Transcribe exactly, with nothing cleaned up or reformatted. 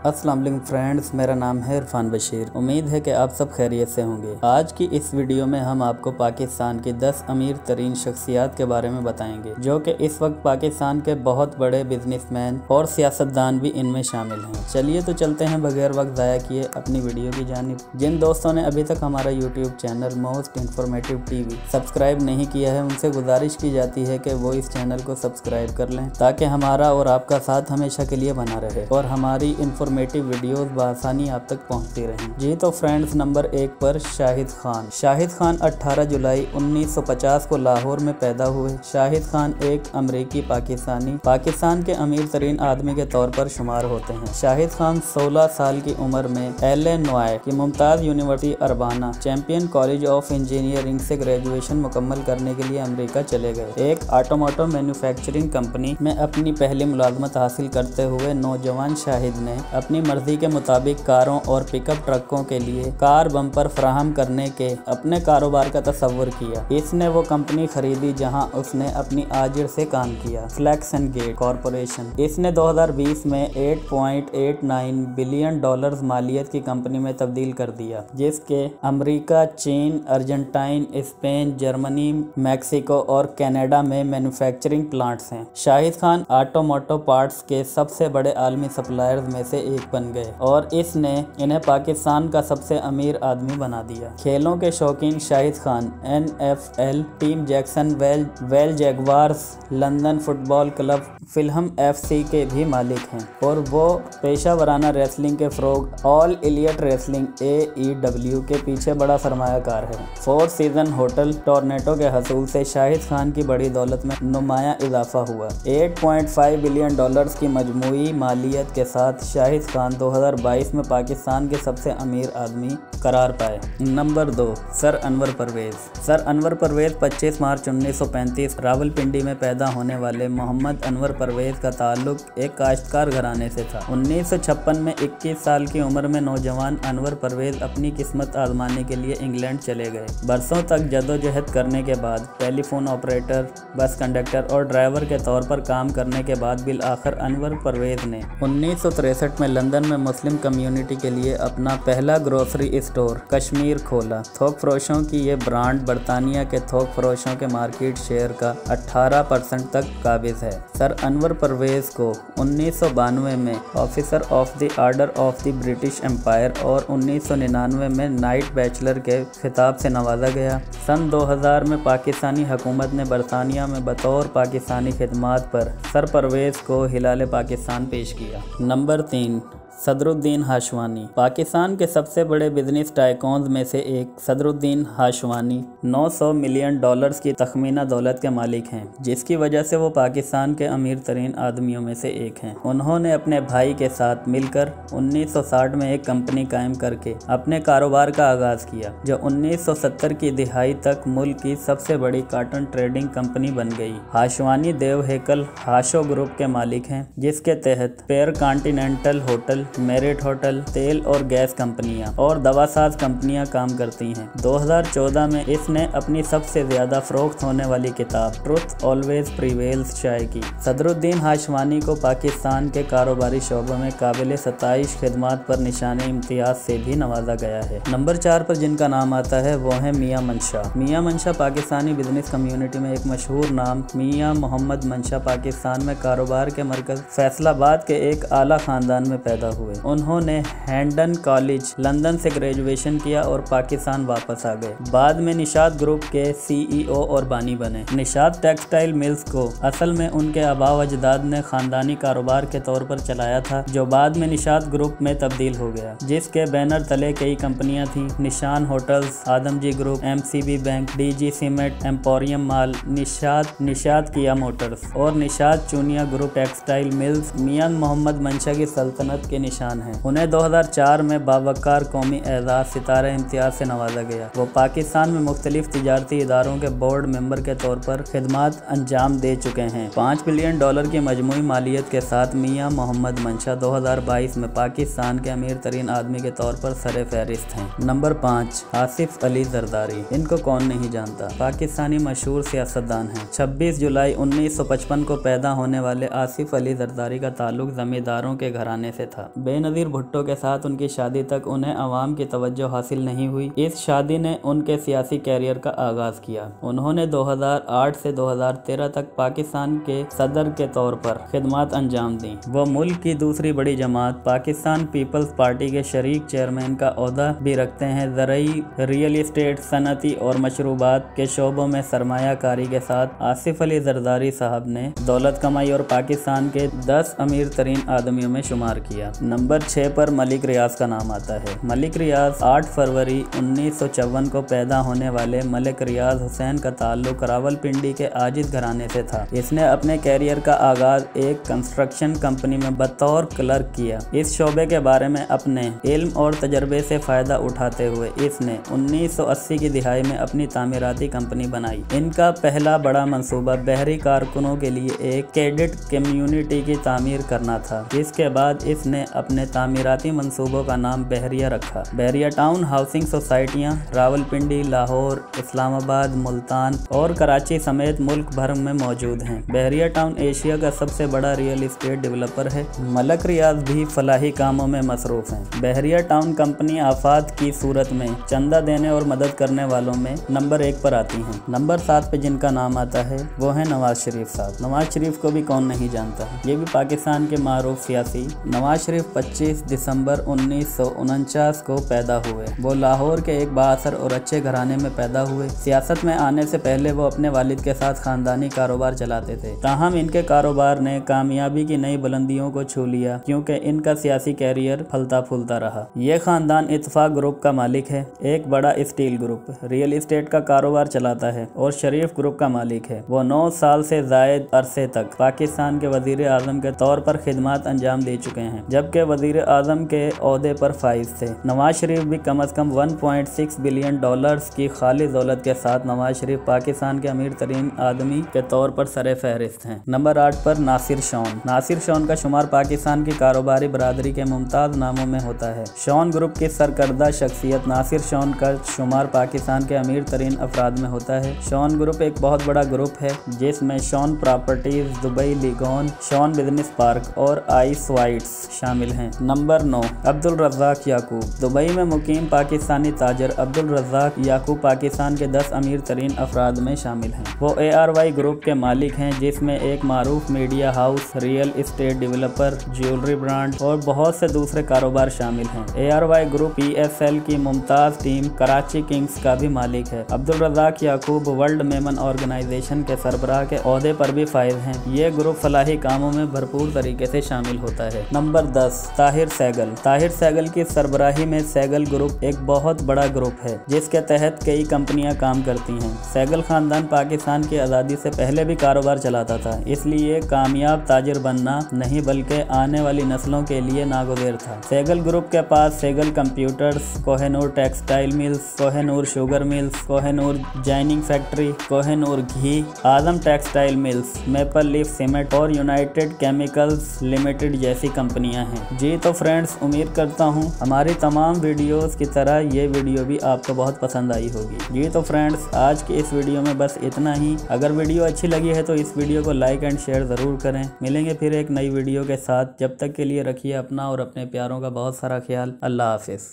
अस्सलाम वालेकुम फ्रेंड्स, मेरा नाम है इरफान बशीर। उम्मीद है कि आप सब खैरियत से होंगे। आज की इस वीडियो में हम आपको पाकिस्तान की दस अमीर तरीन शख्सियात के बारे में बताएंगे, जो कि इस वक्त पाकिस्तान के बहुत बड़े बिजनेसमैन और सियासतदान भी इनमें शामिल हैं। चलिए तो चलते हैं बगैर वक्त ज़ाया किए अपनी वीडियो की जानिब। जिन दोस्तों ने अभी तक हमारा YouTube channel most informative TV subscribe नहीं किया है, उनसे गुजारिश की जाती है कि वो इस चैनल को सब्सक्राइब कर लें, ताकि हमारा और आपका साथ हमेशा के लिए बना रहे और हमारी इंफॉर्मेटिव वीडियोस बआसानी आप तक पहुंचती रहें। जी तो फ्रेंड्स, नंबर एक पर शाहिद खान। शाहिद खान अठारह जुलाई उन्नीस सौ पचास को लाहौर में पैदा हुए। शाहिद खान एक अमरीकी पाकिस्तानी पाकिस्तान के अमीर तरीन आदमी के तौर पर शुमार होते हैं। शाहिद खान सोलह साल की उम्र में इलिनॉय की मुमताज university Urbana Champaign college of engineering से ग्रेजुएशन मुकम्मल करने के लिए अमेरिका चले गए। एक ऑटोमोटिव मैन्युफैक्चरिंग कंपनी में अपनी पहली मुलाजमत हासिल करते हुए नौजवान शाहिद ने अपनी मर्जी के मुताबिक कारों और पिकअप ट्रकों के लिए कार बम्पर फराहम करने के अपने कारोबार का तस्वर किया। इसने वो कंपनी खरीदी जहां उसने अपनी आजिर से काम किया, फ्लैक्स एंड गेट कॉरपोरेशन। इसने दो हज़ार बीस में आठ पॉइंट आठ नौ बिलियन डॉलर्स मालियत की कंपनी में तब्दील कर दिया, जिसके अमेरिका, चीन, अर्जेंटाइन, स्पेन, जर्मनी, मैक्सिको और कनाडा में मैन्युफैक्चरिंग प्लांट्स हैं। शाहिद खान ऑटोमोटिव पार्ट्स के सबसे बड़े आलमी सप्लायर्स में से एक बन गए और इसने इन्हें पाकिस्तान का सबसे अमीर आदमी बना दिया। खेलों के शौकीन Shahid Khan N F L team Jacksonville वेल Jaguars, London football club Fulham F C के भी मालिक हैं और वो पेशा वराना रेसलिंग के फ्रोग all elite wrestling A E W के पीछे बड़ा सरमायाकार है। फोर सीजन होटल टोरनेटो के हसूल से शाहिद खान की बड़ी दौलत में नुमाया इजाफा हुआ। आठ पॉइंट पाँच बिलियन डॉलर्स की मजमूई मालियत के साथ शाहिद खान दो हज़ार बाईस में पाकिस्तान के सबसे अमीर आदमी करार पाए। नंबर दो, सर अनवर परवेज। सर अनवर परवेज पच्चीस मार्च उन्नीस सौ पैंतीस रावलपिंडी में पैदा होने वाले मोहम्मद अनवर परवेज का ताल्लुक एक काश्तकार घराने से था। उन्नीस सौ छप्पन में इक्कीस साल की उम्र में नौजवान अनवर परवेज अपनी किस्मत आजमाने के लिए इंग्लैंड चले गए। बरसों तक जदोजहद करने के बाद टेलीफोन ऑपरेटर, बस कंडक्टर और ड्राइवर के तौर पर काम करने के बाद बिल आखिर अनवर परवेज ने उन्नीस सौ तिरसठ में लंदन में मुस्लिम कम्युनिटी के लिए अपना पहला ग्रोसरी स्टोर कश्मीर खोला। थोक फरोशों की ये ब्रांड बरतानिया के थोक फरोशों के मार्केट शेयर का अठारह परसेंट तक काबिज है। सर अनवर परवेज को उन्नीस सौ बानवे में officer of the order of the British Empire और उन्नीस सौ निन्यानवे में नाइट बैचलर के खिताब से नवाजा गया। सन दो हज़ार में पाकिस्तानी हुकूमत ने बरतानिया में बतौर पाकिस्तानी खिदमात पर सर परवेज को हिलाले पाकिस्तान पेश किया। नंबर तीन, सदरुद्दीन हाशवानी। पाकिस्तान के सबसे बड़े बिजनेस टाइकॉन्स में से एक सदरुद्दीन हाशवानी नौ सौ मिलियन डॉलर्स की तखमीना दौलत के मालिक हैं, जिसकी वजह से वो पाकिस्तान के अमीर तरीन आदमियों में से एक हैं। उन्होंने अपने भाई के साथ मिलकर उन्नीस सौ साठ में एक कंपनी कायम करके अपने कारोबार का आगाज किया, जो उन्नीस सौ सत्तर की दिहाई तक मुल्क की सबसे बड़ी कॉटन ट्रेडिंग कंपनी बन गई। हाशवानी देव हेकल हाशो ग्रुप के मालिक हैं, जिसके तहत Pearl Continental hotel, Marriott hotel, तेल और गैस कंपनियां और दवासाज कंपनियां काम करती हैं। दो हज़ार चौदह में इसने अपनी सबसे ज्यादा फरोख्त होने वाली किताब ट्रुथ ऑलवेज प्रीवेल्स शाये की। सदरुद्दीन हाशवानी को पाकिस्तान के कारोबारी शोबे में काबिल सताइश खिदमात पर निशाने इम्तियाज से भी नवाजा गया है। नंबर चार पर जिनका नाम आता है वो है मियां मंशा। मियां मंशा पाकिस्तानी बिजनेस कम्युनिटी में एक मशहूर नाम। मियां मोहम्मद मंशा पाकिस्तान में कारोबार के मरकज फैसलाबाद के एक आला खानदान में पैदा हुए। उन्होंने हैंडन कॉलेज लंदन से ग्रेजुएशन किया और पाकिस्तान वापस आ गए। बाद में निशात ग्रुप के सी ई ओ और बानी बने। निशात टेक्सटाइल मिल्स को असल में उनके आबा अजदाद ने खानदानी कारोबार के तौर पर चलाया था, जो बाद में निशात ग्रुप में तब्दील हो गया, जिसके बैनर तले कई कंपनियां थीं। Nishat hotels, Adamjee group, M C B bank, D G cement, Emporium mall, Nishat Nishat किया मोटर्स और Nishat Chunian group textile mills Mian Mohammad Mansha की सल्तनत के निशान है। उन्हें दो हज़ार चार में बावकार कौमी एजाज सितारे इम्तियाज से नवाजा गया। वो पाकिस्तान में मुख्तलिफ तिजारती इदारों के बोर्ड मेंबर के तौर पर खिदमात अंजाम दे चुके हैं। पाँच बिलियन डॉलर की मजमूई मालियत के साथ मियां मोहम्मद मंशा दो हज़ार बाईस में पाकिस्तान के अमीर तरीन आदमी के तौर पर सरे फहरिस्त हैं। नंबर पाँच, आसिफ अली जरदारी। इनको कौन नहीं जानता, पाकिस्तानी मशहूर सियासतदान हैं। छब्बीस जुलाई उन्नीस सौ पचपन को पैदा होने वाले आसिफ अली जरदारी का ताल्लुक जमींदारों के घराने से था। बेनज़ीर भुट्टो के साथ उनकी शादी तक उन्हें अवाम की तवज्जो हासिल नहीं हुई। इस शादी ने उनके सियासी कैरियर का आगाज किया। उन्होंने दो हज़ार आठ से दो हज़ार तेरह तक पाकिस्तान के सदर के तौर पर खिदमत अंजाम दी। वो मुल्क की दूसरी बड़ी जमात पाकिस्तान पीपल्स पार्टी के शरीक चेयरमैन का ओहदा भी रखते हैं। ज़रई, रियल इस्टेट, सनती और मशरूबात के शोबों में सरमायाकारी के साथ आसिफ अली जरदारी साहब ने दौलत कमाई और पाकिस्तान के दस अमीर तरीन आदमियों में शुमार किया। नंबर छः पर मलिक रियाज का नाम आता है। मलिक रियाज आठ फरवरी उन्नीस सौ चौवन को पैदा होने वाले मलिक रियाज हुसैन का ताल्लुक रावलपिंडी के आजिज घराने से था। इसने अपने कैरियर का आगाज एक कंस्ट्रक्शन कंपनी में बतौर क्लर्क किया। इस शोबे के बारे में अपने इल्म और तजर्बे से फायदा उठाते हुए इसने उन्नीस सौ अस्सी की दिहाई में अपनी तामीराती कंपनी बनाई। इनका पहला बड़ा मंसूबा बहरी कारकुनों के लिए एक कैडेट कम्युनिटी की तामीर करना था। इसके बाद इसने अपने तामीराती मंसूबों का नाम बहरिया रखा। बहरिया टाउन हाउसिंग सोसाइटियाँ रावलपिंडी, लाहौर, इस्लामाबाद, मुल्तान और कराची समेत मुल्क भर में मौजूद हैं। बहरिया टाउन एशिया का सबसे बड़ा रियल एस्टेट डेवलपर है। मलिक रियाज भी फलाही कामों में मसरूफ हैं। बहरिया टाउन कंपनी आफात की सूरत में चंदा देने और मदद करने वालों में नंबर एक पर आती हैं। नंबर सात पे जिनका नाम आता है वो है नवाज शरीफ साहब। नवाज शरीफ को भी कौन नहीं जानता, ये भी पाकिस्तान के मारूफ सियासी। नवाज शरीफ पच्चीस दिसंबर उन्नीस सौ उनचास को पैदा हुए। वो लाहौर के एक बाअसर और अच्छे घराने में पैदा हुए। सियासत में आने से पहले वो अपने वालिद के साथ खानदानी कारोबार चलाते थे। ताहम इनके कारोबार ने कामयाबी की नई बुलंदियों को छू लिया क्योंकि इनका सियासी कैरियर फलता फूलता रहा। ये खानदान इत्तफाक ग्रुप का मालिक है, एक बड़ा स्टील ग्रुप रियल एस्टेट का कारोबार चलाता है और शरीफ ग्रुप का मालिक है। वो नौ साल से जायद अरसे तक पाकिस्तान के वजीर आजम के तौर पर खिदमत अंजाम दे चुके हैं, जबकि वजीर आजम के ओहदे पर फाइज थे। नवाज शरीफ भी कम अज कम एक पॉइंट छह बिलियन डॉलर्स की खाली दौलत के साथ नवाज शरीफ पाकिस्तान के अमीर तरीन आदमी के तौर पर सरे फहरिस्त हैं। नंबर आठ पर नासिर शॉन। नासिर शॉन का शुमार पाकिस्तान की कारोबारी बरादरी के मुमताज नामों में होता है। शॉन ग्रुप की सरकर्दा शख्सियत नासिर शॉन का शुमार पाकिस्तान के अमीर तरीन अफराद में होता है। शॉन ग्रुप एक बहुत बड़ा ग्रुप है जिसमें शॉन प्रॉपर्टीज, दुबई लिगोन, शॉन बिजनेस पार्क और आइस वाइट्स शामिल हैं। नंबर नौ अब्दुल रज़ाक याकूब। दुबई में मुकीम पाकिस्तानी ताजर अब्दुल रज़ाक याकूब पाकिस्तान के दस अमीर तरीन अफराद में शामिल हैं। वो ए आर वाई ग्रुप के मालिक हैं जिसमें एक मारूफ media house, real estate developer, jewellery brand और बहुत से दूसरे कारोबार शामिल हैं। A R Y group P S L की मुमताज टीम कराची किंग्स का भी मालिक है। अब्दुल रज़ाक याकूब वर्ल्ड मेमन ऑर्गेनाइजेशन के सरबराह के ओहदे पर भी फाइज हैं। ये ग्रुप फलाही कामों में भरपूर तरीके से शामिल होता है। नंबर दस ताहिर सहगल। ताहिर सहगल की सरबराही में सहगल ग्रुप एक बहुत बड़ा ग्रुप है जिसके तहत कई कंपनियां काम करती हैं। सहगल खानदान पाकिस्तान की आज़ादी से पहले भी कारोबार चलाता था, इसलिए कामयाब ताजिर बनना नहीं बल्कि आने वाली नस्लों के लिए नागुज़ेर था। सहगल ग्रुप के पास Sehgal computers, Kohinoor textile mills, Kohinoor sugar mills, Kohinoor ginning factory, Kohinoor घी, Azam textile mills, maple leaf cement और यूनाइटेड केमिकल्स लिमिटेड जैसी कंपनियां हैं। जी तो फ्रेंड्स, उम्मीद करता हूं हमारी तमाम वीडियोस की तरह ये वीडियो भी आपको बहुत पसंद आई होगी। जी तो फ्रेंड्स, आज की इस वीडियो में बस इतना ही। अगर वीडियो अच्छी लगी है तो इस वीडियो को लाइक एंड शेयर ज़रूर करें। मिलेंगे फिर एक नई वीडियो के साथ। जब तक के लिए रखिए अपना और अपने प्यारों का बहुत सारा ख्याल। अल्लाह हाफिज़।